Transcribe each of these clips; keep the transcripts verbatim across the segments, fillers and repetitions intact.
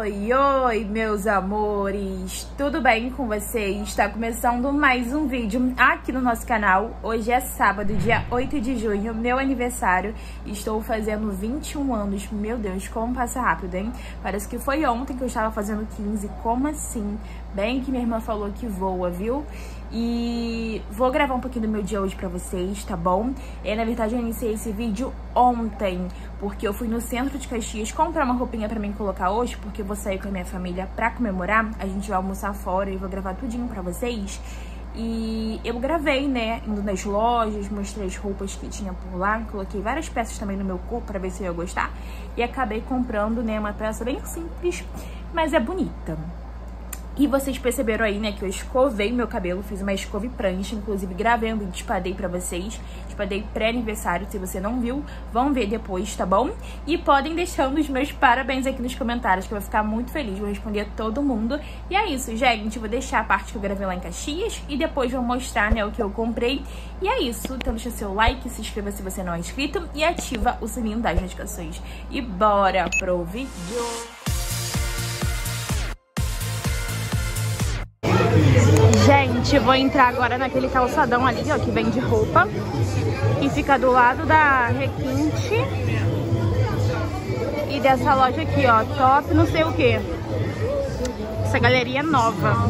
Oi, oi, meus amores! Tudo bem com vocês? Está começando mais um vídeo aqui no nosso canal. Hoje é sábado, dia oito de junho, meu aniversário. Estou fazendo vinte e um anos. Meu Deus, como passa rápido, hein? Parece que foi ontem que eu estava fazendo quinze. Como assim? Bem que minha irmã falou que voa, viu? E vou gravar um pouquinho do meu dia hoje pra vocês, tá bom? E, na verdade, eu iniciei esse vídeo ontem, porque eu fui no centro de Caxias comprar uma roupinha pra mim colocar hoje, porque eu vou sair com a minha família pra comemorar. A gente vai almoçar fora e vou gravar tudinho pra vocês. E eu gravei, né, indo nas lojas, mostrei as roupas que tinha por lá, coloquei várias peças também no meu corpo pra ver se eu ia gostar. E acabei comprando, né, uma peça bem simples, mas é bonita. E vocês perceberam aí, né, que eu escovei meu cabelo, fiz uma escova e prancha, inclusive gravei um vídeo, espadei pra vocês, espadei pré-aniversário, se você não viu, vão ver depois, tá bom? E podem deixando os meus parabéns aqui nos comentários, que eu vou ficar muito feliz, vou responder a todo mundo. E é isso, gente, vou deixar a parte que eu gravei lá em Caxias e depois vou mostrar, né, o que eu comprei. E é isso, então deixa seu like, se inscreva se você não é inscrito e ativa o sininho das notificações. E bora pro vídeo! Gente, vou entrar agora naquele calçadão ali, ó, que vende roupa. E fica do lado da Requinte. E dessa loja aqui, ó, top não sei o que. Essa galeria é nova.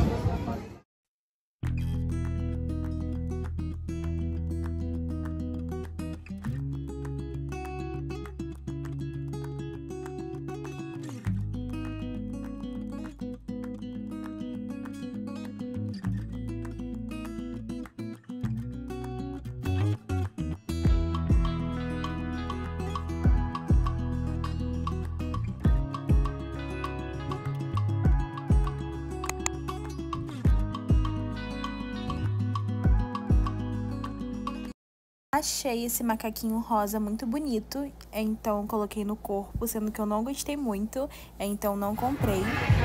Achei esse macaquinho rosa muito bonito, então coloquei no corpo, sendo que eu não gostei muito, então não comprei.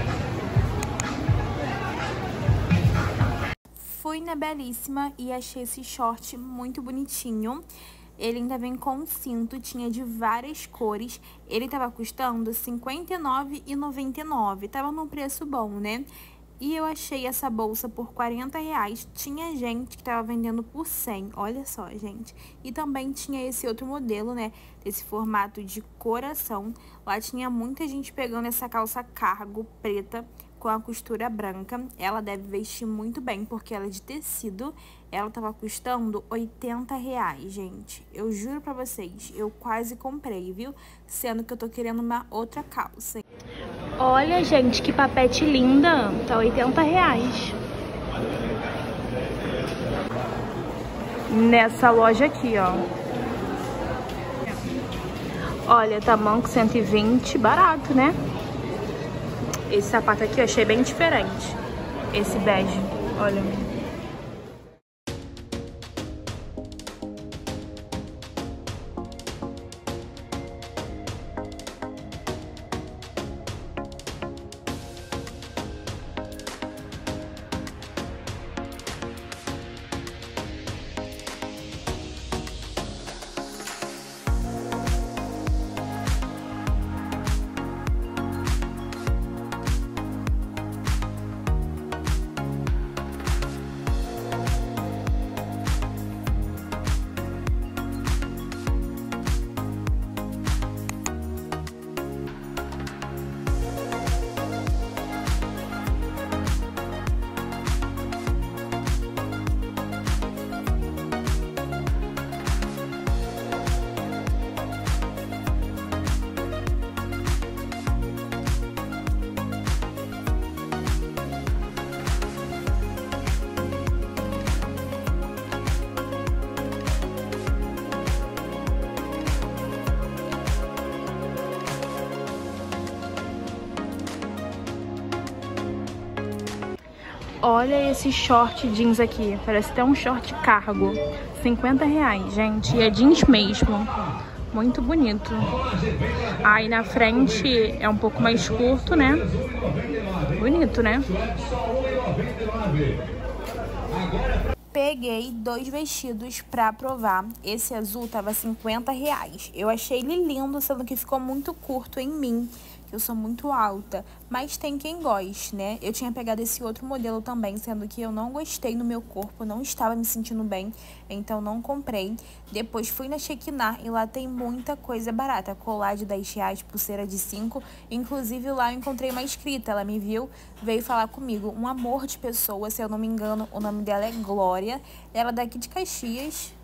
Fui na Belíssima e achei esse short muito bonitinho. Ele ainda vem com cinto, tinha de várias cores. Ele tava custando cinquenta e nove reais e noventa e nove centavos, tava num preço bom, né? E eu achei essa bolsa por quarenta reais. Tinha gente que tava vendendo por cem. Olha só, gente. E também tinha esse outro modelo, né? Desse formato de coração. Lá tinha muita gente pegando essa calça cargo preta com a costura branca. Ela deve vestir muito bem, porque ela é de tecido. Ela tava custando oitenta reais, gente. Eu juro pra vocês, eu quase comprei, viu? Sendo que eu tô querendo uma outra calça. Olha, gente, que papete linda. Tá oitenta reais. Nessa loja aqui, ó. Olha, tamanco cento e vinte, barato, né? Esse sapato aqui eu achei bem diferente. Esse bege, olha. Olha esse short jeans aqui, parece até um short cargo, cinquenta reais, gente, e é jeans mesmo, muito bonito. Aí na frente é um pouco mais curto, né, bonito, né? Peguei dois vestidos pra provar. Esse azul tava cinquenta reais. Eu achei ele lindo, sendo que ficou muito curto em mim. eu sou muito alta, mas tem quem goste, né? Eu tinha pegado esse outro modelo também, sendo que eu não gostei no meu corpo, não estava me sentindo bem, então não comprei. Depois fui na Shekinah e lá tem muita coisa barata, colar de dez reais, pulseira de cinco, inclusive lá eu encontrei uma inscrita, ela me viu, veio falar comigo, um amor de pessoa, se eu não me engano, o nome dela é Glória, ela é daqui de Caxias.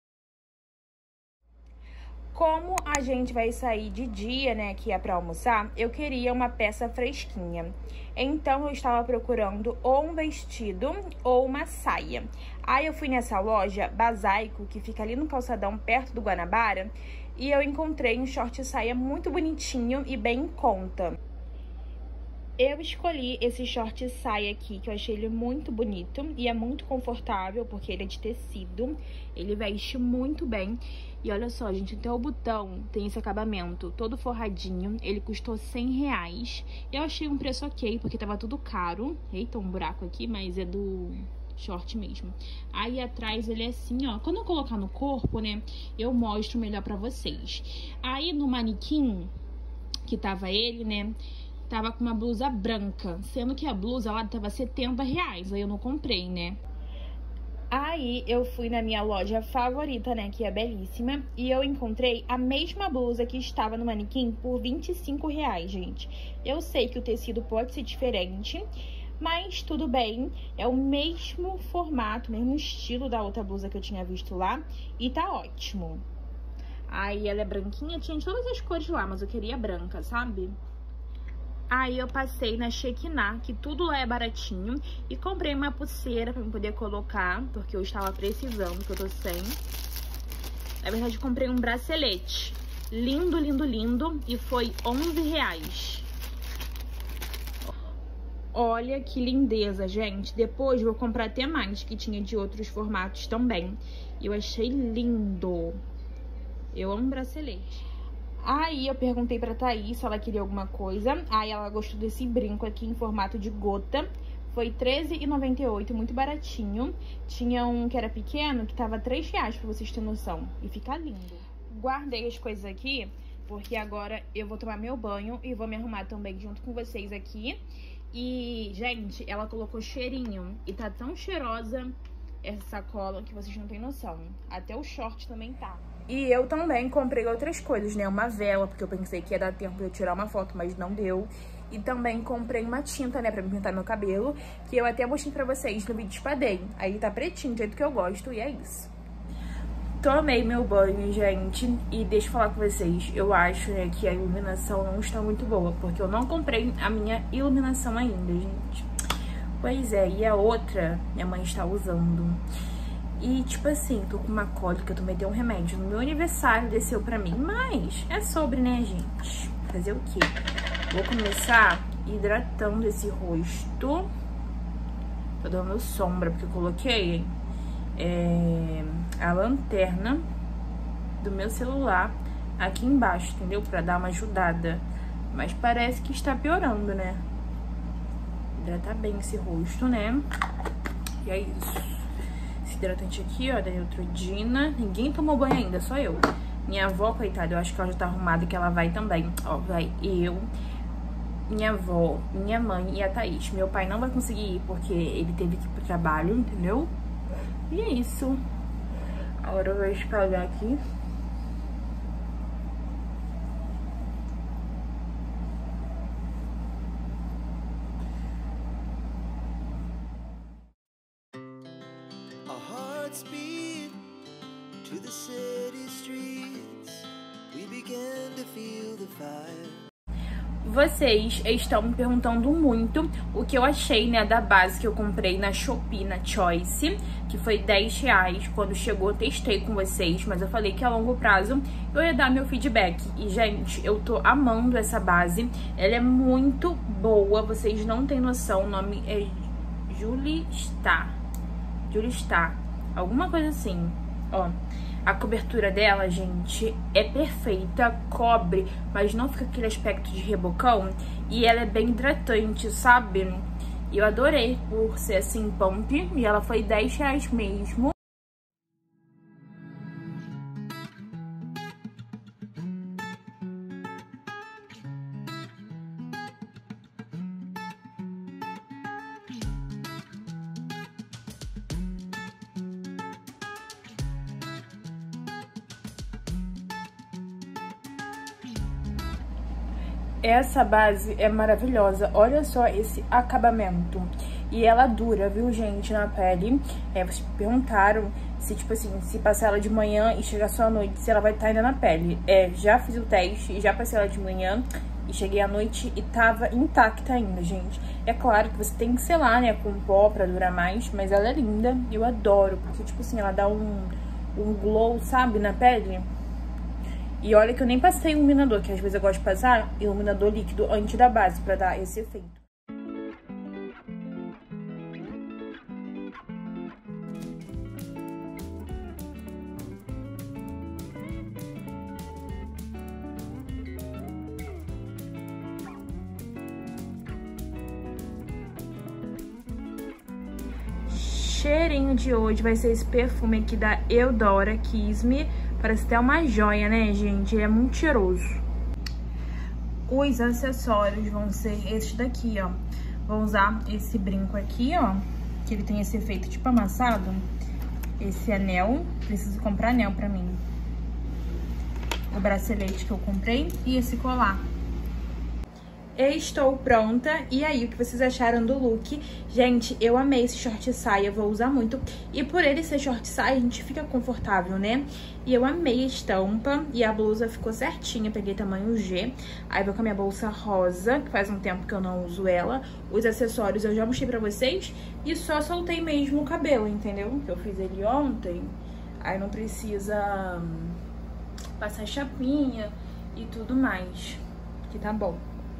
Como a gente vai sair de dia, né, que é pra almoçar, eu queria uma peça fresquinha. Então, eu estava procurando ou um vestido ou uma saia. Aí, eu fui nessa loja, Basaico, que fica ali no calçadão, perto do Guanabara, e eu encontrei um short saia muito bonitinho e bem em conta. Eu escolhi esse short saia aqui, que eu achei ele muito bonito e é muito confortável, porque ele é de tecido, ele veste muito bem. E olha só, gente, até o botão tem esse acabamento todo forradinho, ele custou cem reais. Eu achei um preço ok, porque tava tudo caro. Eita, um buraco aqui, mas é do short mesmo. Aí atrás ele é assim, ó, quando eu colocar no corpo, né, eu mostro melhor pra vocês. Aí no manequim, que tava ele, né, tava com uma blusa branca, sendo que a blusa lá tava setenta reais, aí eu não comprei, né? Aí eu fui na minha loja favorita, né, que é belíssima, e eu encontrei a mesma blusa que estava no manequim por vinte e cinco reais, gente. Eu sei que o tecido pode ser diferente, mas tudo bem, é o mesmo formato, mesmo estilo da outra blusa que eu tinha visto lá, e tá ótimo. Aí ela é branquinha, tinha de todas as cores lá, mas eu queria branca, sabe? Aí eu passei na Shekinah, que tudo lá é baratinho, e comprei uma pulseira pra eu poder colocar, porque eu estava precisando, que eu tô sem. Na verdade, comprei um bracelete. Lindo, lindo, lindo, e foi onze reais. Olha que lindeza, gente. Depois vou comprar até mais, que tinha de outros formatos também. E eu achei lindo. Eu amo bracelete. Aí eu perguntei pra Thaís se ela queria alguma coisa. Aí ela gostou desse brinco aqui em formato de gota. Foi treze reais e noventa e oito centavos, muito baratinho. Tinha um que era pequeno, que tava três reais, pra vocês terem noção. E fica lindo. Guardei as coisas aqui, porque agora eu vou tomar meu banho e vou me arrumar também junto com vocês aqui. E, gente, ela colocou cheirinho. E tá tão cheirosa essa sacola que vocês não têm noção. Até o short também tá. E eu também comprei outras coisas, né? Uma vela, porque eu pensei que ia dar tempo de eu tirar uma foto, mas não deu. E também comprei uma tinta, né, pra me pintar meu cabelo, que eu até mostrei pra vocês no vídeo espadei. Aí tá pretinho, do jeito que eu gosto, e é isso. Tomei meu banho, gente, e deixa eu falar com vocês, eu acho, né, que a iluminação não está muito boa, porque eu não comprei a minha iluminação ainda, gente. Pois é, e a outra, minha mãe está usando. E, tipo assim, tô com uma cólica, eu tomei até um remédio no meu aniversário, desceu pra mim. Mas é sobre, né, gente? Fazer o quê? Vou começar hidratando esse rosto. Tô dando sombra, porque eu coloquei é, a lanterna do meu celular aqui embaixo, entendeu? Pra dar uma ajudada. Mas parece que está piorando, né? Hidratar bem esse rosto, né? E é isso. Esse hidratante aqui, ó, da Neutrogena. Ninguém tomou banho ainda, só eu. Minha avó, coitada, eu acho que ela já tá arrumada, que ela vai também. Ó, vai eu, minha avó, minha mãe e a Thaís. Meu pai não vai conseguir ir, porque ele teve que ir pro trabalho, entendeu? E é isso. Agora eu vou espalhar aqui. To the city streets, we began to feel the fire. Vocês estão me perguntando muito o que eu achei, né, da base que eu comprei na Shopee, na Choice, que foi dez reais. Quando chegou, eu testei com vocês, mas eu falei que a longo prazo eu ia dar meu feedback. E, gente, eu tô amando essa base. Ela é muito boa, vocês não têm noção. O nome é Julie Star. Julie Star. Alguma coisa assim. Ó, a cobertura dela, gente, é perfeita, cobre, mas não fica aquele aspecto de rebocão. E ela é bem hidratante, sabe? E eu adorei por ser assim, pump. E ela foi dez reais mesmo. Essa base é maravilhosa. Olha só esse acabamento. E ela dura, viu, gente, na pele. É, vocês perguntaram se, tipo assim, se passar ela de manhã e chegar só à noite, se ela vai estar ainda na pele. É, já fiz o teste, já passei ela de manhã e cheguei à noite e tava intacta ainda, gente. É claro que você tem que selar, né, com pó pra durar mais, mas ela é linda. Eu adoro, porque, tipo assim, ela dá um, um glow, sabe, na pele. E olha que eu nem passei iluminador, que às vezes eu gosto de passar iluminador líquido antes da base pra dar esse efeito. Cheirinho de hoje vai ser esse perfume aqui da Eudora Kiss Me. Parece até uma joia, né, gente? Ele é muito cheiroso. Os acessórios vão ser esses daqui, ó. Vou usar esse brinco aqui, ó, que ele tem esse efeito tipo amassado. Esse anel, preciso comprar anel pra mim. O bracelete que eu comprei e esse colar. Estou pronta. E aí, o que vocês acharam do look? Gente, eu amei esse short saia, vou usar muito. E por ele ser short saia, a gente fica confortável, né? E eu amei a estampa e a blusa ficou certinha, peguei tamanho G. Aí vou com a minha bolsa rosa, que faz um tempo que eu não uso ela. Os acessórios eu já mostrei pra vocês e só soltei mesmo o cabelo, entendeu? Eu fiz ele ontem, aí não precisa passar chapinha e tudo mais, que tá bom.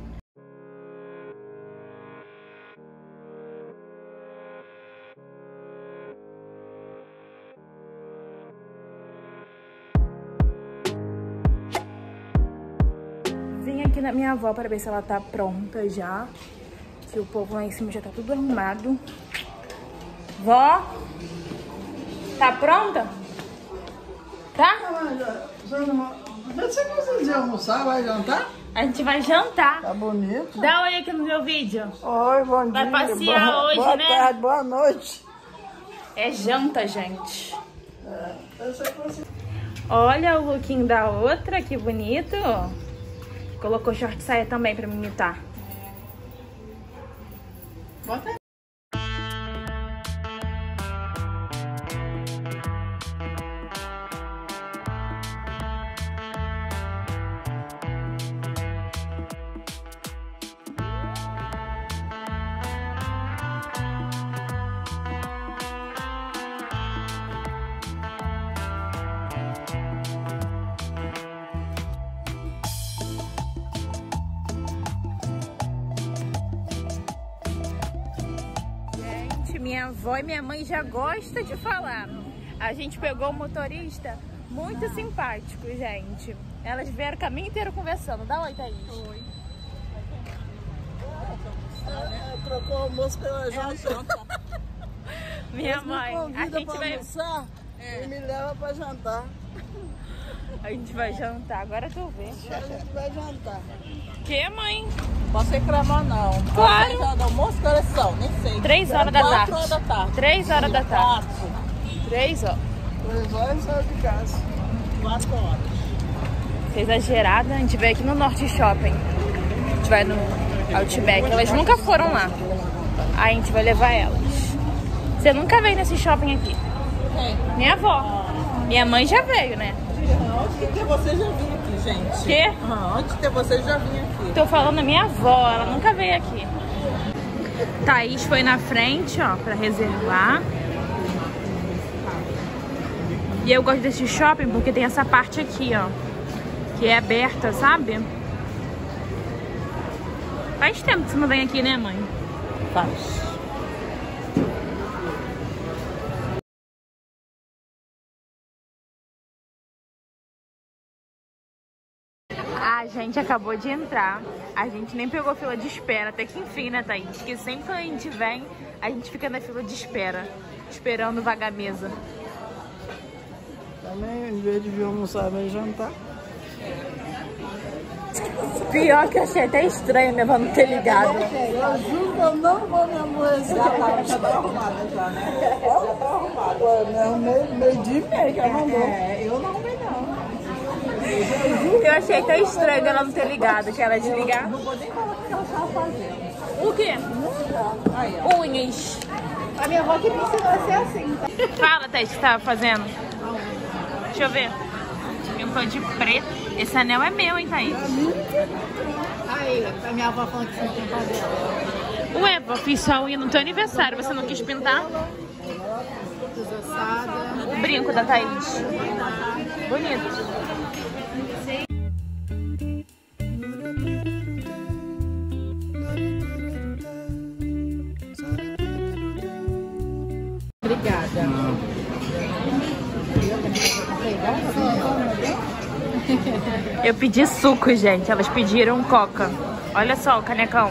Vim aqui na minha avó para ver se ela tá pronta já. Que o povo lá em cima já tá tudo arrumado. Vó? Tá pronta? Tá? Você gosta de almoçar? Vai jantar? A gente vai jantar. Tá bonito. Dá uma olhada aqui no meu vídeo. Oi, bom Vai dia. passear boa, hoje, boa né? Boa tarde, boa noite. É janta, gente. É, você consegue... Olha o lookinho da outra, que bonito. Colocou short saia também pra me imitar. Bota aí. Minha avó e minha mãe já gostam de falar. A gente pegou um motorista muito simpático, gente. Elas vieram o caminho inteiro conversando. Dá oi, Thaís. Oi. É, trocou o almoço pela janta. Minha mãe, a gente pra vai almoçar é. E me leva pra jantar. A gente vai jantar, agora tu vê. A gente vai jantar. Que, mãe? Posso reclamar não. Claro. Três horas do almoço, que horas são? Nem sei. Três horas da tarde. Quatro horas da tarde. Três horas da tarde. Quatro. Três horas. Três horas saiu de casa. Quatro horas. Exagerada, a gente veio aqui no Norte Shopping. A gente vai no Outback. Elas nunca foram lá. Aí a gente vai levar elas. Você nunca veio nesse shopping aqui? Quem? Minha avó. Minha mãe já veio, né? Antes de ter você já vim aqui, gente. Quê? Ah, antes de ter você já vim aqui. Tô falando da minha avó, ela nunca veio aqui. Thaís foi na frente, ó, pra reservar. E eu gosto desse shopping porque tem essa parte aqui, ó, que é aberta, sabe? Faz tempo que você não vem aqui, né, mãe? Faz. A gente acabou de entrar. A gente nem pegou fila de espera. Até que enfim, né, Thaís? Porque sempre que a gente vem, a gente fica na fila de espera. Esperando vagar mesa. Também, em vez de vir almoçar, vai jantar. Pior que eu achei até estranho, né? Pra não ter ligado. Eu juro que eu não vou me amoecer. Já tá, já tá arrumada já, né? Já tá arrumada. Pô, né? Meio, meio dia e meio que ela mandou. É, eu não arrumei não. Eu achei tão estranho ela não ter ligado, que ela desligar. Não vou nem falar o que ela estava fazendo. O quê? Aí, ó. Unhas. A minha avó que me ensinou a ser assim, tá? Fala, Thaís, o que você tava fazendo? Deixa eu ver. Eu tô de preto. Esse anel é meu, hein, Thaís? Aí, a minha avó falando que você não tem cabelo. Ué, vó, fiz sua unha no teu aniversário. Você não quis pintar? Desossada. O brinco da Thaís. Bonito. Obrigada. Eu pedi suco, gente. Elas pediram coca. Olha só o canecão.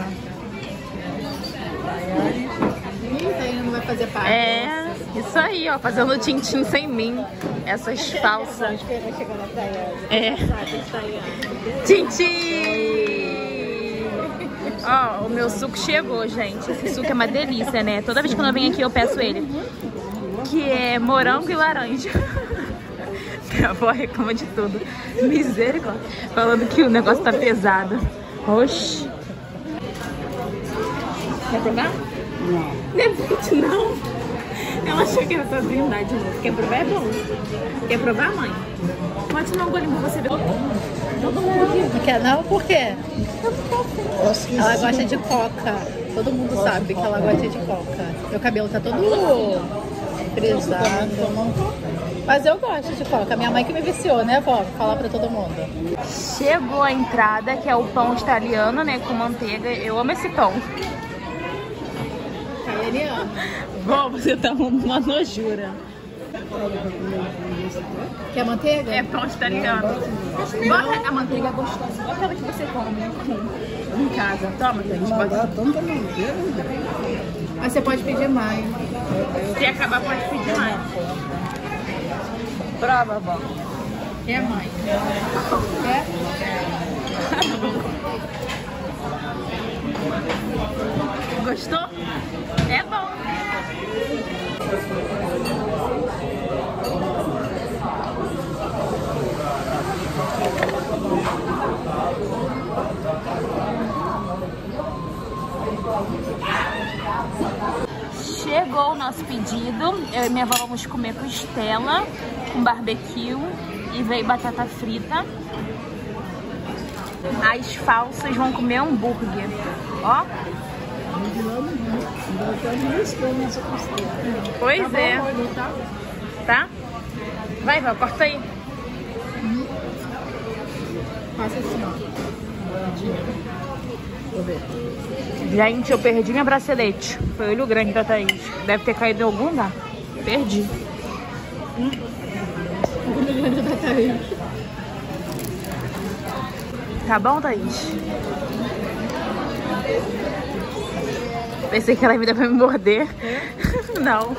Eita, ainda não vai fazer parte. É, isso aí, ó. Fazendo tintim sem mim. Essas falsas. Vai chegar na praia. É. Tintim! Ó, o meu suco chegou, gente. Esse suco é uma delícia, né? Toda vez que eu venho aqui eu peço ele. Que é morango e laranja. Minha avó reclama de tudo. Misericórdia. Falando que o negócio tá pesado. Oxi. Quer provar? Não. Não é muito, não. Ela achou que era só brindar de novo. Quer provar? É bom. Quer provar, mãe? Pode tomar um golinho pra você ver. Não quer não? Por quê? Ela gosta de coca. Todo mundo sabe que ela gosta de coca. Meu cabelo tá todo frisado. Mas eu gosto de coca. Minha mãe que me viciou, né, vó? Vou falar pra todo mundo. Chegou a entrada, que é o pão italiano, né, com manteiga. Eu amo esse pão. Ele ama. Vó, você tá uma nojura. Quer manteiga? É pão italiano. Bota a manteiga gostosa, igual aquela que você come em casa. Toma, gente. Bota. tanta manteiga. Mas você pode pedir mais. Se acabar, pode pedir mais. Prova, vó. Quer mais? Quer? Gostou? É bom. Chegou o nosso pedido. Eu e minha avó vamos comer costela com barbecue e veio batata frita. As falsas vão comer hambúrguer. Ó. Pois é. Tá? Vai, vai, corta aí. Passa assim, ó. Gente, eu perdi minha bracelete. Foi olho grande da Thaís. Deve ter caído em algum lugar. Perdi. Hum. Olho grande da Thaís. Tá bom, Thaís? Pensei que ela ia me dar pra me morder. É? Não.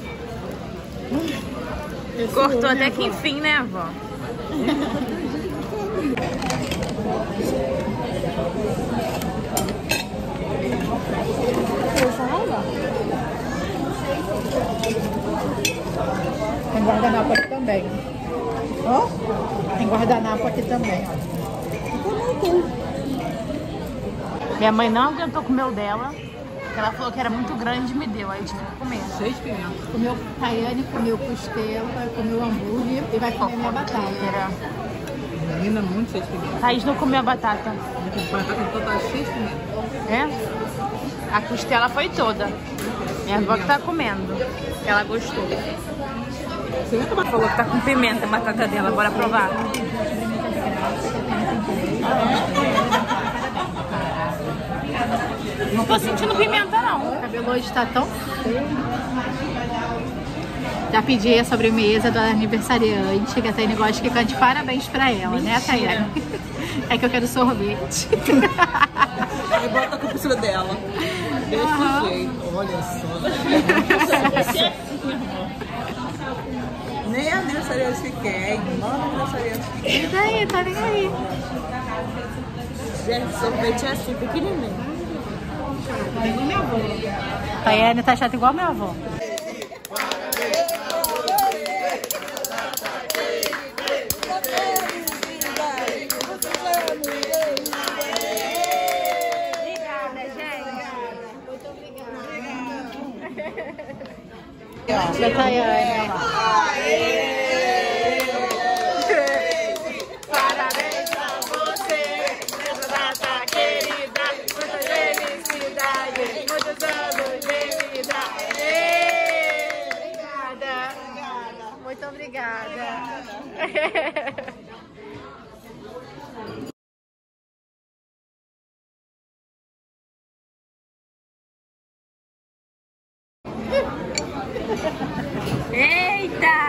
Esse cortou até que enfim, né, avó? Tem guardanapo aqui também. Ó? Tem guardanapo aqui também, ó. Minha mãe não aguentou comer o dela. Ela falou que era muito grande e me deu. Aí eu tive que comer. Seis pimentas. Comeu Tayane, comeu costela, comeu hambúrguer e vai comer minha batata. Menina, muito seis pimentas. Thaís não comeu a batata. A batata total seis pimentas. É? A costela foi toda. Minha avó que tá comendo. Ela gostou. Ela falou que tá com pimenta a batata dela. Bora provar. Não tô sentindo pimenta, não. O cabelo hoje tá tão feio. Já pedi a sobremesa do aniversariante, que a Tayane gosta que cante parabéns pra ela, mentira, né, Tayane? É que eu quero sorvete. Aí bota a costura dela. Desse uhum. jeito. Olha só. Nem a aniversariante que quer, não a aniversariante que quer. E daí, tá nem aí. Gente, sorvete é assim, pequenininho. Igual minha avó. Tayane tá chata igual minha avó. Da Tayane. Parabéns pra você, nessa data querida. Muita felicidade, muitos anos de vida. Obrigada. Muito obrigada. Eita!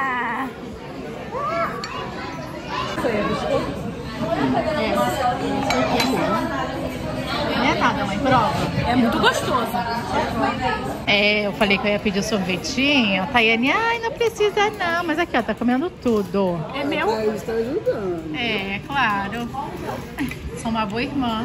Não é nada, mãe, prova. É muito gostoso. É, eu falei que eu ia pedir sorvetinho. A Tayane, ai, não precisa não. Mas aqui, ó, tá comendo tudo. É meu? Está ajudando. É, claro. Sou uma boa irmã.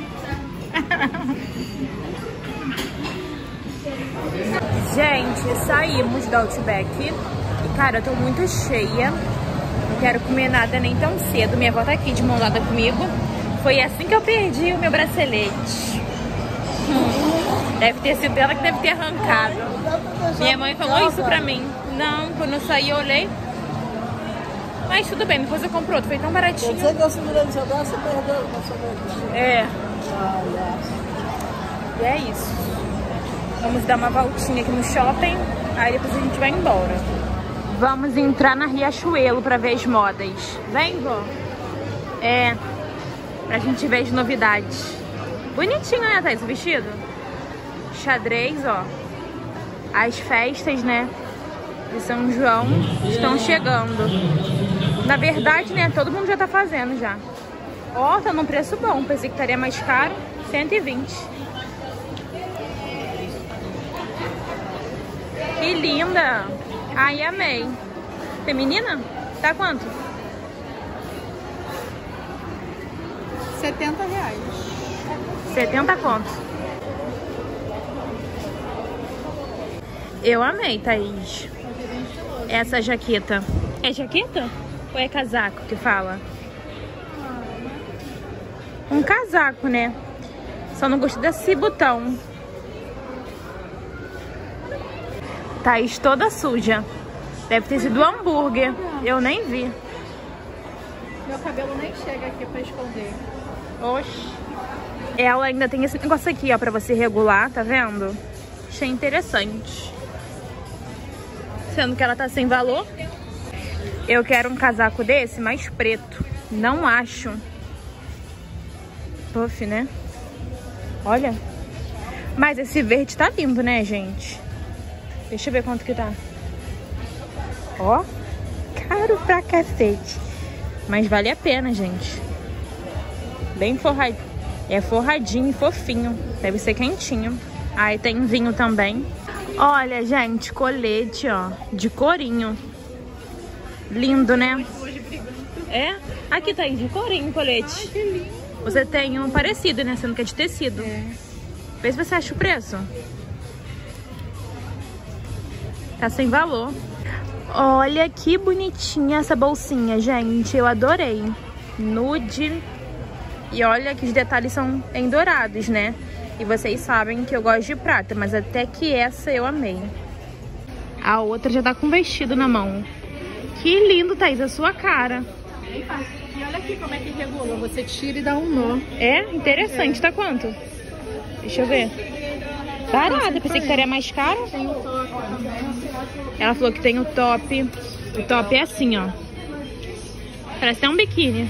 Gente, saímos do Outback e, cara, eu tô muito cheia. Não quero comer nada nem tão cedo. Minha avó tá aqui de mão dada comigo. Foi assim que eu perdi o meu bracelete. Hum, deve ter sido ela que deve ter arrancado. Minha mãe falou isso pra mim. Não, quando eu saí eu olhei. Mas tudo bem, depois eu compro outro. Foi tão baratinho. Você que eu segurei no seu braço, você perdeu o bracelete. É. E é isso. Vamos dar uma voltinha aqui no shopping, aí depois a gente vai embora. Vamos entrar na Riachuelo pra ver as modas. Vem, vó. É, pra gente ver as novidades. Bonitinho, né, Thaís, o vestido? Xadrez, ó. As festas, né, de São João estão chegando. Na verdade, né, todo mundo já tá fazendo já. Ó, tá num preço bom. Pensei que estaria mais caro. cento e vinte. Que linda! Ai, amei. Feminina? Tá quanto? setenta reais. setenta conto. Eu amei, Thaís. Essa jaqueta. É jaqueta? Ou é casaco que fala? Um casaco, né? Só não gostei desse botão. Thaís toda suja. Deve ter sido hambúrguer. Eu nem vi. Meu cabelo nem chega aqui pra esconder. Oxi. Ela ainda tem esse negócio aqui, ó, pra você regular, tá vendo? Achei interessante. Sendo que ela tá sem valor. Eu quero um casaco desse, mais preto. Não acho. Puff, né? Olha. Mas esse verde tá lindo, né, gente? Deixa eu ver quanto que tá. Ó. Caro pra cacete. Mas vale a pena, gente. Bem forrado. É forradinho e fofinho. Deve ser quentinho. Aí tem vinho também. Olha, gente, colete, ó. De corinho. Lindo, né? É? Aqui tá aí de corinho o colete. Ai, que lindo. Você tem um parecido, né? Sendo que é de tecido. É. Vê se você acha o preço. Tá sem valor. Olha que bonitinha essa bolsinha, gente. Eu adorei. Nude. E olha que os detalhes são em dourados, né? E vocês sabem que eu gosto de prata, mas até que essa eu amei. A outra já tá com vestido na mão. Que lindo, Thaís, a sua cara. E olha aqui como é que regula. Você tira e dá um nó. É? Interessante. Tá quanto? Deixa eu ver. Barato, pensei que estaria mais caro. Tem o top também. Ela falou que tem o top. O top é assim, ó. Parece até um biquíni.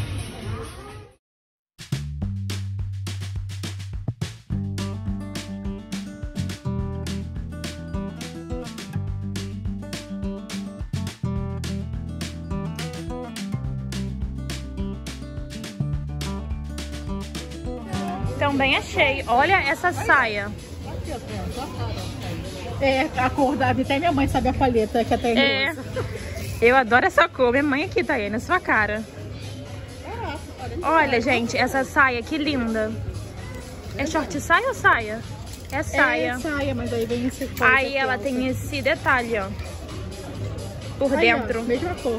Também achei. Olha essa saia. É, a cor da... Até minha mãe sabe a palheta que até É. Eu adoro essa cor. Minha mãe aqui tá aí, na sua cara. Olha, gente, essa saia, que linda. É short saia ou saia? É saia. É saia, mas aí vem esse cor. Aí ela tem esse detalhe, ó. Por aí, dentro. Ó, mesma cor.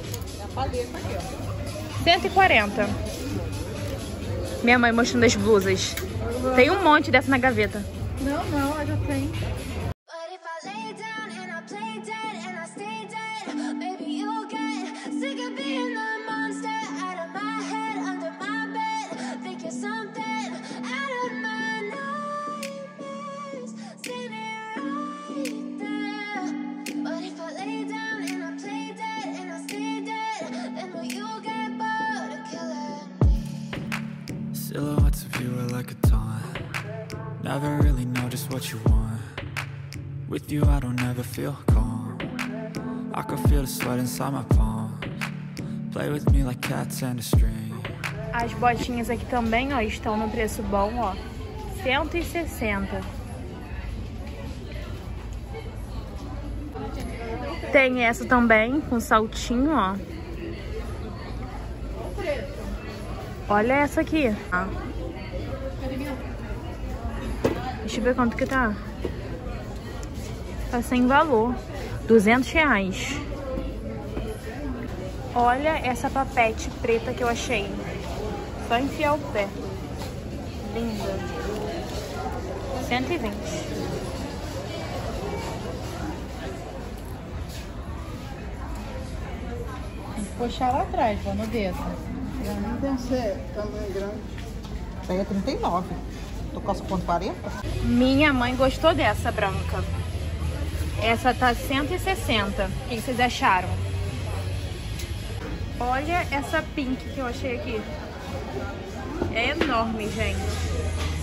cento e quarenta. Minha mãe mostrando as blusas. Tem um monte dessa na gaveta. Não, não, ela já tem. But if I lay down and I play dead being the monster out of my head, under my bed. Think you're something out of my nightmares. Standing right there. But if I lay down and I play dead and I stay dead, then will you get bored of killing me? Silhouettes of you are like a taunt. Never really know just what you want. With you I don't ever feel calm. I can feel the sweat inside my palms. Play with me like cats and a string. As botinhas aqui também, ó, estão no preço bom, ó, cento e sessenta. Tem essa também com saltinho, ó. Olha essa aqui. Deixa eu ver quanto que tá. Tá sem valor. duzentos reais. Olha essa papete preta que eu achei. Só enfiar o pé. Linda. cento e vinte. Tem que puxar lá atrás, vou no dedo. Pra mim deve ser tamanho grande. Pega trinta e nove. Tu calça quanto? quarenta? Minha mãe gostou dessa branca. Essa tá cento e sessenta. O que vocês acharam? Olha essa pink que eu achei aqui. É enorme, gente.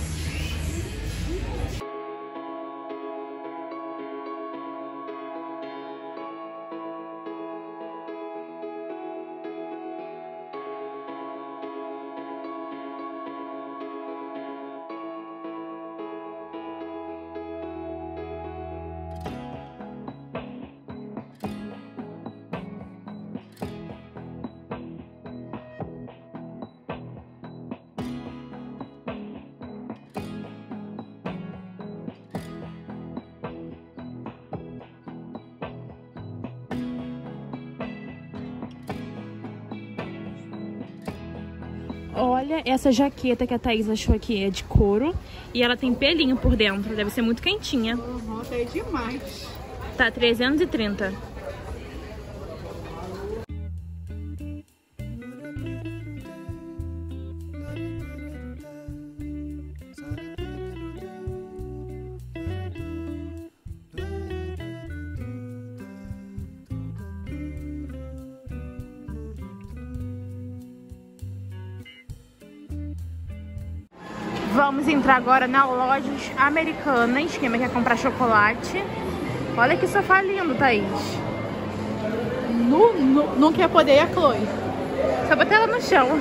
Olha essa jaqueta que a Thaís achou aqui, é de couro e ela tem pelinho por dentro, deve ser muito quentinha. Uhum, tá demais. Tá trezentos e trinta. Vamos entrar agora na Lojas Americanas. Quem vai quer comprar chocolate? Olha que sofá lindo, Thaís. Nu, nu, nunca ia poder ir a Chloe. Só botar ela no chão.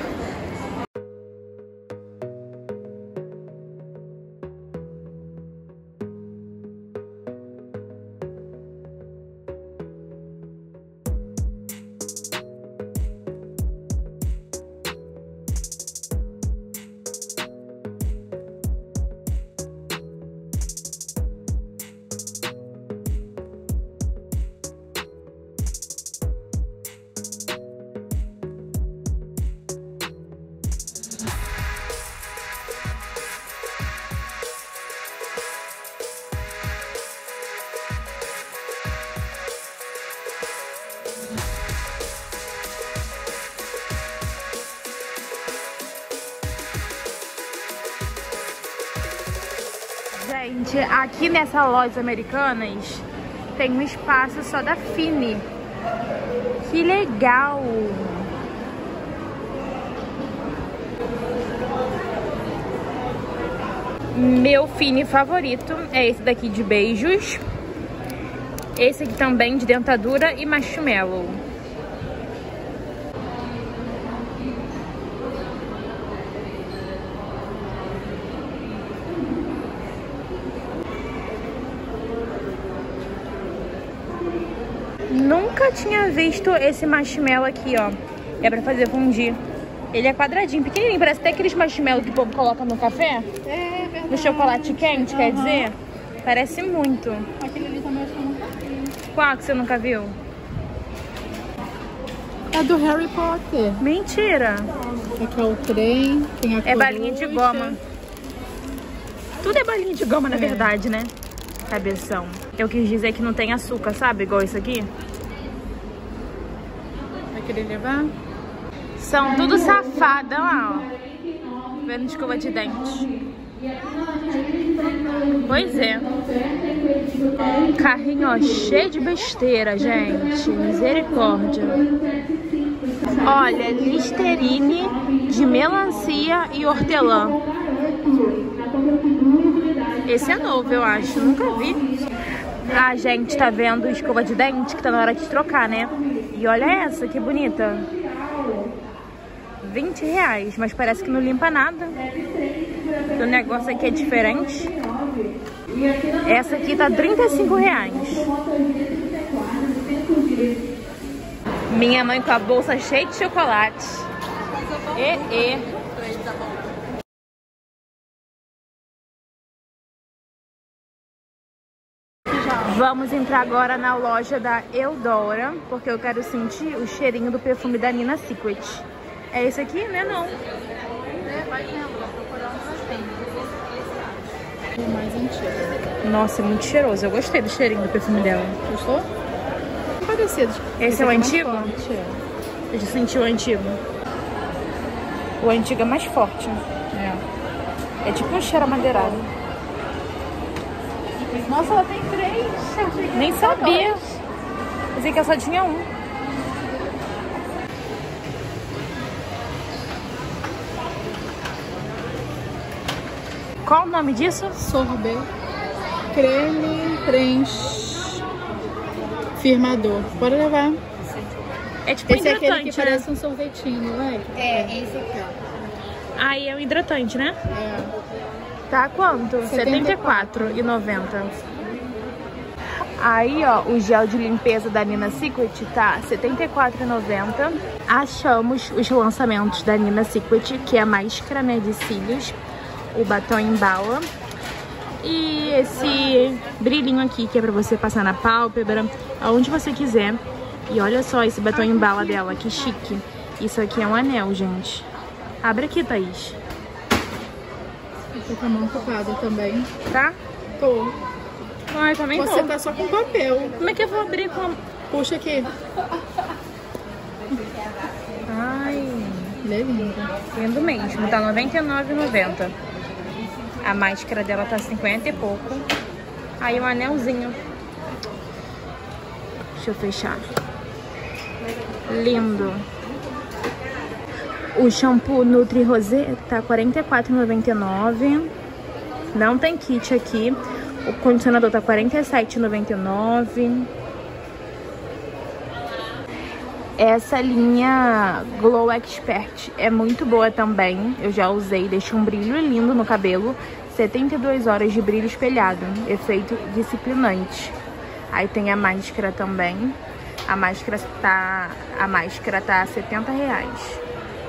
Gente, aqui nessa loja Americanas tem um espaço só da Fini. Que legal! Meu Fini favorito é esse daqui de beijos. Esse aqui também de dentadura e marshmallow. Nunca tinha visto esse marshmallow aqui, ó. É pra fazer fundir. Ele é quadradinho, pequenininho. Parece até aqueles marshmallow que o povo coloca no café. É verdade. No chocolate quente, uhum. Quer dizer? Parece muito. Aquele ali também acho que eu nunca vi. Qual que você nunca viu? É do Harry Potter. Mentira. Aqui é o trem, tem a É balinha de goma. Tudo é balinha de goma, na É. verdade, né? Cabeção. Eu quis dizer que não tem açúcar, sabe? Igual isso aqui. querer levar? São tudo safada lá, ó. Vendo escova de dente. Pois é. Carrinho, ó, cheio de besteira, gente. Misericórdia. Olha, Listerine de melancia e hortelã. Esse é novo, eu acho. Nunca vi. A gente tá vendo escova de dente que tá na hora de trocar, né? E olha essa, que bonita. vinte reais, mas parece que não limpa nada. O negócio aqui é diferente. Essa aqui tá trinta e cinco reais. Minha mãe com a bolsa cheia de chocolate. E, e. Vamos entrar agora na loja da Eudora, porque eu quero sentir o cheirinho do perfume da Nina Secret. É esse aqui, né? Não. O mais antigo. Nossa, é muito cheiroso. Eu gostei do cheirinho do perfume dela. Gostou? Parecido. Esse é o antigo? Forte, é. Eu já senti o antigo. O antigo é mais forte. É. É tipo um cheiro amadeirado. Nossa, ela tem três. Nem sabia. Pensei que eu só tinha um. Qual o nome disso? Sorbet. Creme French firmador. Bora levar. É tipo Esse é hidratante, aquele que né? parece um sorvetinho, não é? É, esse aqui, ó. Aí é o hidratante, né? É. Tá quanto? setenta e quatro reais e noventa centavos. Aí, ó, o gel de limpeza da Nina Secret tá setenta e quatro reais e noventa centavos. Achamos os lançamentos da Nina Secret, que é a máscara, né, de cílios, o batom em bala e esse brilhinho aqui, que é pra você passar na pálpebra, aonde você quiser. E olha só esse batom em bala dela, que chique. Isso aqui é um anel, gente. Abre aqui, Thaís. Eu tô com a mão ocupada também. Tá? Tô. Ai, também Você tô. tá só com papel. Como é que eu vou abrir com a... Puxa aqui. Ai, Ele é lindo. lindo mesmo. Tá noventa e nove reais e noventa centavos. A máscara dela tá cinquenta e pouco. Aí o anelzinho. Deixa eu fechar. Lindo. O shampoo Nutri Rosé tá quarenta e quatro reais e noventa e nove centavos. Não tem kit aqui. O condicionador tá quarenta e sete reais e noventa e nove centavos. Essa linha Glow Expert é muito boa também. Eu já usei, deixa um brilho lindo no cabelo. setenta e duas horas de brilho espelhado. Efeito disciplinante. Aí tem a máscara também. A máscara tá, a máscara tá setenta reais.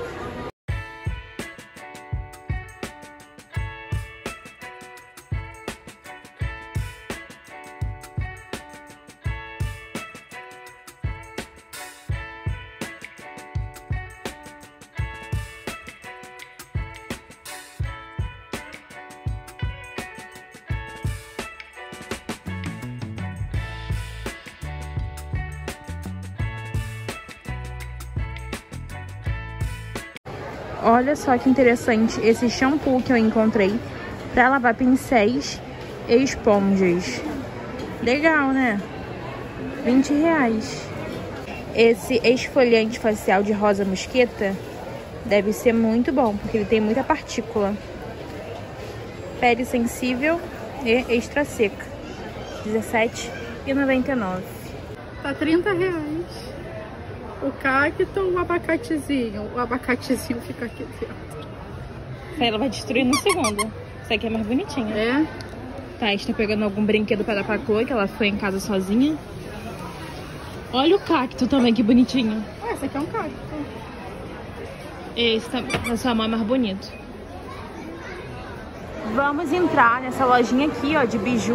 Olha só que interessante esse shampoo que eu encontrei para lavar pincéis e esponjas. Legal, né? vinte reais. Esse esfoliante facial de rosa mosqueta deve ser muito bom, porque ele tem muita partícula. Pele sensível e extra seca. dezessete reais e noventa e nove centavos. Tá trinta reais. O cacto, o abacatezinho. O abacatezinho fica aqui dentro. Ela vai destruir no segundo. Essa aqui é mais bonitinha. É? Tá, está pegando algum brinquedo para dar pra Chloe, que ela foi em casa sozinha. Olha o cacto também, que bonitinho. Ah, esse aqui é um cacto. Esse tá, da sua mãe é mais bonito. Vamos entrar nessa lojinha aqui, ó, de biju.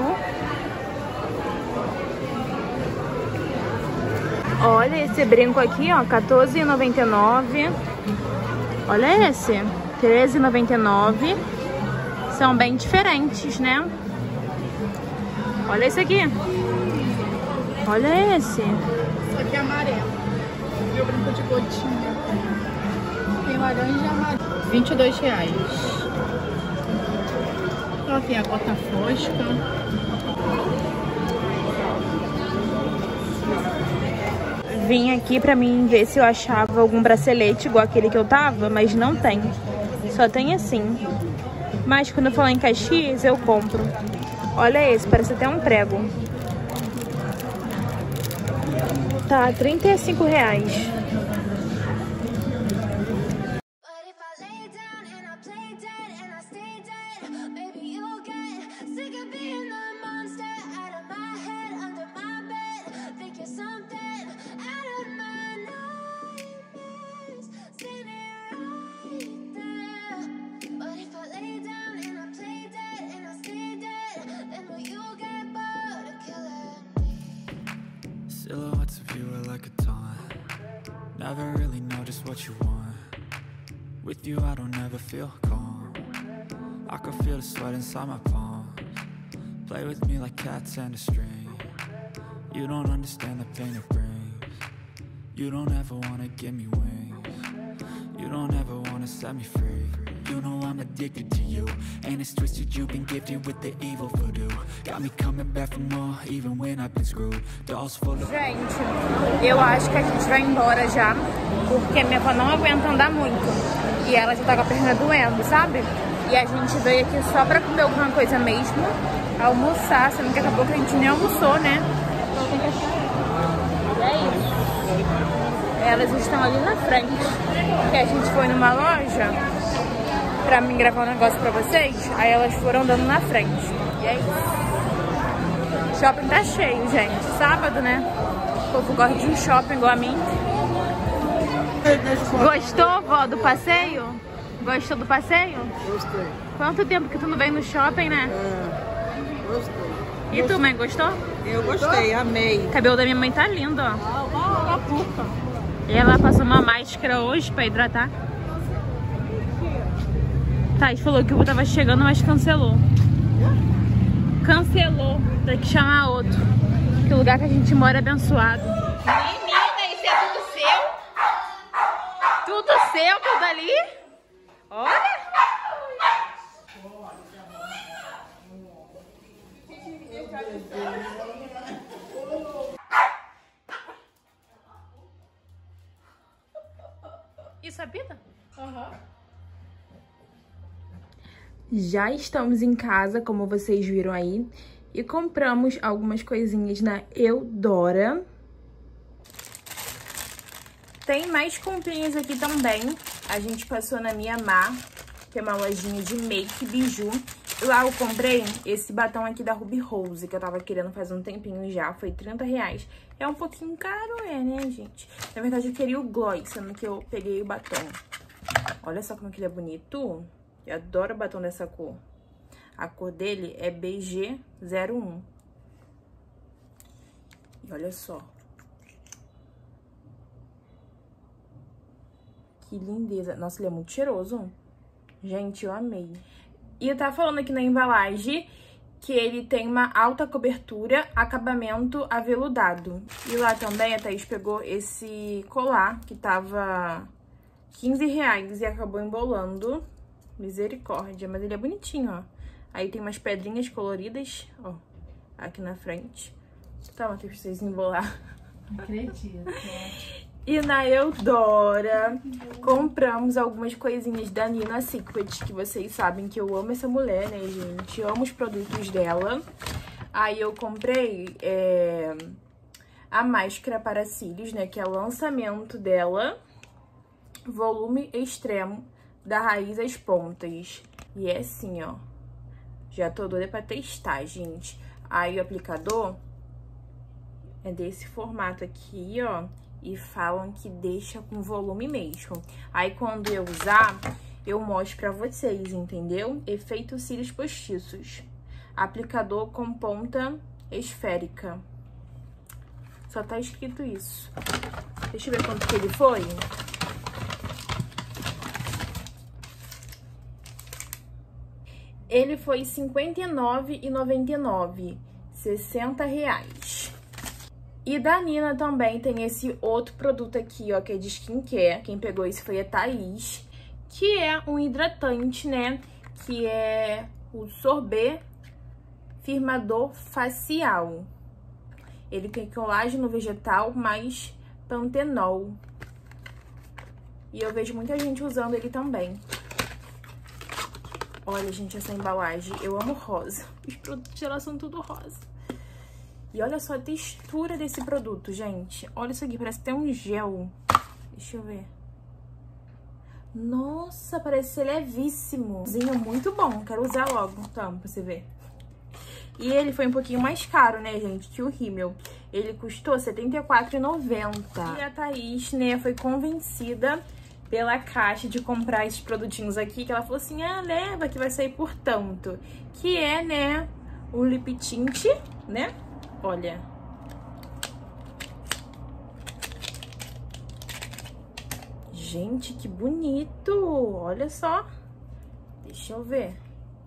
Olha esse brinco aqui, ó, quatorze reais e noventa e nove centavos. Olha esse, treze reais e noventa e nove centavos. São bem diferentes, né? Olha esse aqui. Olha esse. Isso aqui é amarelo. E o branco de gotinha. Tem laranja e amarelo. vinte e dois reais. Ó, tem a gota fosca. Vim aqui pra mim ver se eu achava algum bracelete igual aquele que eu tava, mas não tem. Só tem assim. Mas quando eu falar em Caxias, eu compro. Olha esse, parece até um prego. Tá, trinta e cinco reais. But if I lay down and I play dead and I stay dead, maybe you'll get sick of being the monster out of my head, under my bed. Think you're something out of my nightmares, standing right there. But if I lay down and I play dead and I stay dead, then will you get bored of killing me? Silhouettes of you are like a taunt. Never really know just what you want. With you I don't ever feel calm. I can feel the sweat inside my palms. Play with me like cats and a string. You don't understand the pain it brings. You don't ever wanna give me wings. You don't ever wanna set me free. You know I'm addicted to you, and it's twisted, you've been gifted with the evil voodoo. Got me coming back for more, even when I've been screwed. Dolls full of... Gente, eu acho que a gente vai embora já, porque minha avó não aguenta andar muito. E ela já tá com a perna doendo, sabe? E a gente veio aqui só pra comer alguma coisa mesmo, almoçar, sendo que acabou que a gente nem almoçou, né? Então tem que achar. E é isso. Elas estão ali na frente, que a gente foi numa loja pra mim gravar um negócio pra vocês, aí elas foram andando na frente. E é isso. O shopping tá cheio, gente. Sábado, né? O povo gosta de um shopping igual a mim. Gostou, vó, do passeio? Gostou do passeio? Gostei. Quanto tempo que tu não vem no shopping, né? É, gostei. E tu, mãe, gostou? Eu gostei, amei. O cabelo da minha mãe tá lindo, ó. Ah, puta. E ela passou uma máscara hoje pra hidratar. Thais falou que eu tava chegando, mas cancelou. Cancelou. Tem que chamar outro. Que o lugar que a gente mora é abençoado. Menina, isso é tudo seu? Tudo seu, tudo ali? Olha! Isso é pita? Aham. Já estamos em casa, como vocês viram aí, e compramos algumas coisinhas na Eudora. Tem mais comprinhas aqui também. A gente passou na Mianmar, que é uma lojinha de make, biju. E lá eu comprei esse batom aqui da Ruby Rose, que eu tava querendo faz um tempinho já. Foi trinta reais. É um pouquinho caro, é, né, gente? Na verdade, eu queria o gloss, sendo que eu peguei o batom. Olha só como que ele é bonito. Eu adoro o batom dessa cor. A cor dele é B G zero um. E olha só. Que lindeza. Nossa, ele é muito cheiroso. Gente, eu amei. E eu tava falando aqui na embalagem que ele tem uma alta cobertura, acabamento aveludado. E lá também a Thaís pegou esse colar, que tava quinze reais e acabou embolando. Misericórdia, mas ele é bonitinho, ó. Aí tem umas pedrinhas coloridas, ó, aqui na frente. Tá, Matheus, pra vocês embolar. Acredito. E na Eudora, compramos algumas coisinhas da Nina Secret, que vocês sabem que eu amo essa mulher, né, gente? Eu amo os produtos dela. Aí eu comprei é, a máscara para cílios, né, que é o lançamento dela. Volume extremo, da raiz às pontas. E é assim, ó. Já tô doida pra testar, gente. Aí o aplicador é desse formato aqui, ó. E falam que deixa com volume mesmo. Aí quando eu usar, eu mostro pra vocês, entendeu? Efeito cílios postiços. Aplicador com ponta esférica. Só tá escrito isso. Deixa eu ver quanto que ele foi. Ele foi cinquenta e nove reais e noventa e nove centavos, sessenta reais. E da Nina também tem esse outro produto aqui, ó, que é de skincare. Quem pegou esse foi a Thaís, que é um hidratante, né? Que é o sorbet firmador facial. Ele tem colágeno vegetal mais pantenol. E eu vejo muita gente usando ele também. Olha, gente, essa embalagem. Eu amo rosa. Os produtos dela são tudo rosa. E olha só a textura desse produto, gente. Olha isso aqui, parece ter um gel. Deixa eu ver. Nossa, parece ser levíssimo. Zinho muito bom, quero usar logo. Toma, pra você ver. E ele foi um pouquinho mais caro, né, gente, que o Rimmel. Ele custou setenta e quatro reais e noventa centavos. E a Thaís, né, foi convencida pela caixa de comprar esses produtinhos aqui, que ela falou assim, ah, leva que vai sair por tanto. Que é, né, o lip tint, né? Olha. Gente, que bonito! Olha só. Deixa eu ver.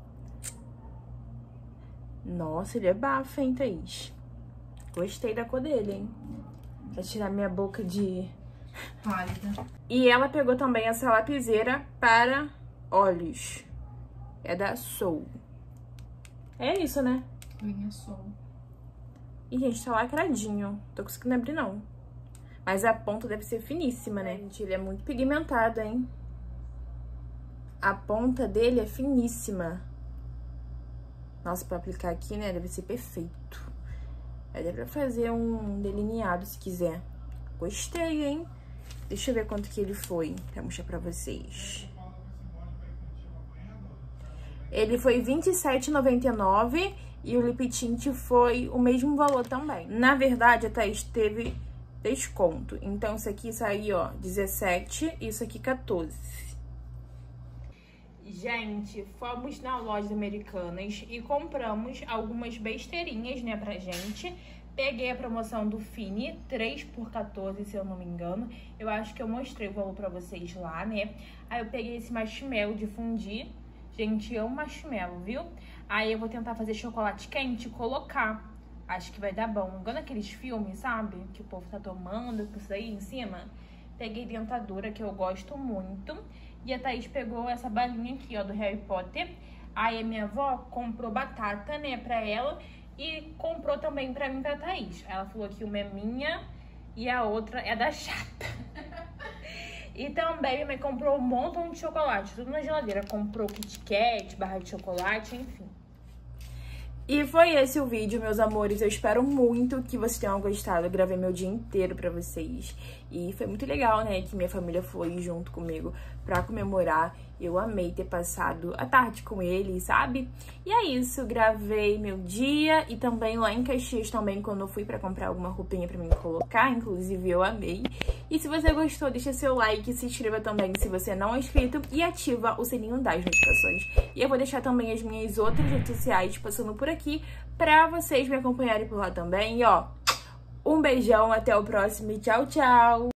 Nossa, ele é bafo, hein, Thaís? Gostei da cor dele, hein? Vou tirar minha boca de... pálida. E ela pegou também essa lapiseira para olhos. É da Soul. É isso, né? Linha Soul. Ih, gente, tá lacradinho. Tô conseguindo abrir, não. Mas a ponta deve ser finíssima, né? Gente, ele é muito pigmentado, hein? A ponta dele é finíssima. Nossa, pra aplicar aqui, né? Deve ser perfeito. Aí dá pra fazer um delineado, se quiser. Gostei, hein? Deixa eu ver quanto que ele foi, pra mostrar pra vocês. Ele foi vinte e sete reais e noventa e nove centavos e o lip tint foi o mesmo valor também. Na verdade, a Thaís teve desconto. Então, isso aqui saiu, ó, dezessete reais, isso aqui quatorze reais. Gente, fomos na loja Americanas e compramos algumas besteirinhas, né, pra gente. Peguei a promoção do Fini, três por quatorze, se eu não me engano. Eu acho que eu mostrei o valor pra vocês lá, né? Aí eu peguei esse marshmallow de fundir. Gente, eu amo marshmallow, viu? Aí eu vou tentar fazer chocolate quente e colocar. Acho que vai dar bom. Igual naqueles filmes, sabe? Que o povo tá tomando, com isso aí em cima. Peguei dentadura, que eu gosto muito. E a Thaís pegou essa balinha aqui, ó, do Harry Potter. Aí a minha avó comprou batata, né, pra ela. E comprou também pra mim e pra Thaís. Ela falou que uma é minha e a outra é da chata. E também minha mãe comprou um montão de chocolate, tudo na geladeira. Comprou Kit Kat, barra de chocolate, enfim. E foi esse o vídeo, meus amores. Eu espero muito que vocês tenham gostado. Eu gravei meu dia inteiro pra vocês. E foi muito legal, né, que minha família foi junto comigo pra comemorar. Eu amei ter passado a tarde com eles, sabe? E é isso, gravei meu dia e também lá em Caxias também, quando eu fui pra comprar alguma roupinha pra mim colocar. Inclusive, eu amei. E se você gostou, deixa seu like, se inscreva também se você não é inscrito e ativa o sininho das notificações. E eu vou deixar também as minhas outras redes sociais passando por aqui pra vocês me acompanharem por lá também. E ó, um beijão, até o próximo e tchau, tchau!